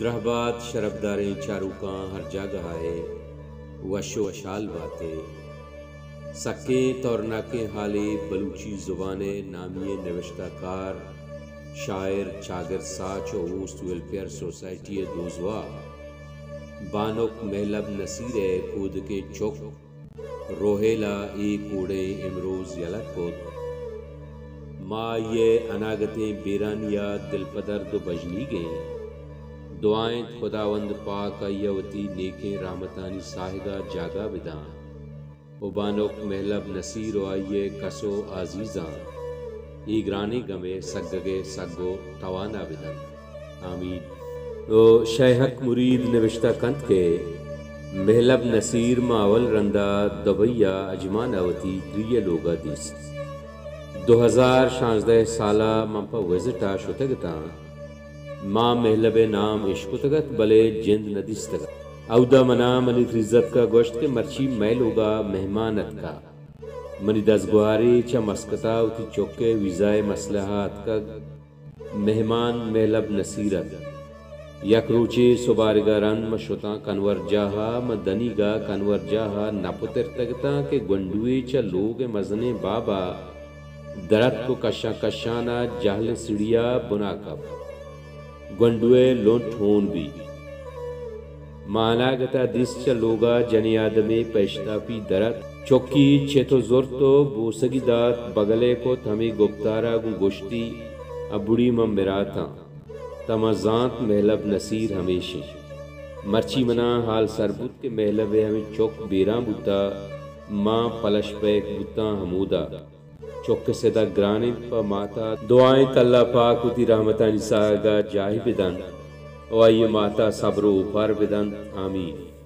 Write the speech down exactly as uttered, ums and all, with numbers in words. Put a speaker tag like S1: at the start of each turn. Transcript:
S1: درہباد شرفداریں چاروکاں ہر جگہ آئے وشو وشال باتے سکیں تورناکیں حالے بلوچی زبانیں نامی نوشتہ کار شاعر چاگر ساچ و اوست ویلفیئر سوسائٹی دوزوا بانک محلب نصیر کود کے چوک روہیلا ای کوڑے امروز یلک کود ما یہ اناگتیں بیرانیا دل پدر دو بجنی گئیں دعائیں خداوند پاک ایوتی نیکیں رحمتانی ساہدہ جاگا بداں او بانک محلب نصیر و آئیے کسو عزیزاں ایگرانی گمے سگگے سگو توانا بدن آمین۔ او شیخ مرید نوشتہ کند کے محلب نصیر ماول رندہ دبیا اجمان اوتی دریہ لوگا دیست دو ہزار شانزدہ سالہ منپا وزٹا شتگتا ماں محلب نام عشقتگت بلے جند ندیستگت اودا منا منی خریزت کا گوشت کے مرچی میلوگا مہمانت کا منی دزگواری چا مسکتا اوتی چوکے ویزائے مسلحات کا مہمان محلب نصیرت یک روچے سبارگا رن مشوتاں کنور جاہا مدنیگا کنور جاہا نپتر تگتا کہ گنڈوے چا لوگ مزنے بابا درت کو کشاں کشانا جہل سڑیا بنا کب گنڈوے لونٹ ہون بھی مانا گتا دیس چا لوگا جنی آدمی پیشتا پی درت چوکی چھتو زورتو بوسگی دات بگلے کو تھمی گپتارا گو گوشتی ابڑی من براتا تمازانت محلب نصیر ہمیشی مرچی منا حال سربت کے محلب ہمیں چوک بیران بوتا ماں پلش پیک بوتا ہمودا چوک سیدہ گرانے پا ماتا دعائیں تاللہ پاک ہوتی رحمتانی ساگا جاہی بدن و آئیے ماتا صبر و اوپر بدن آمین۔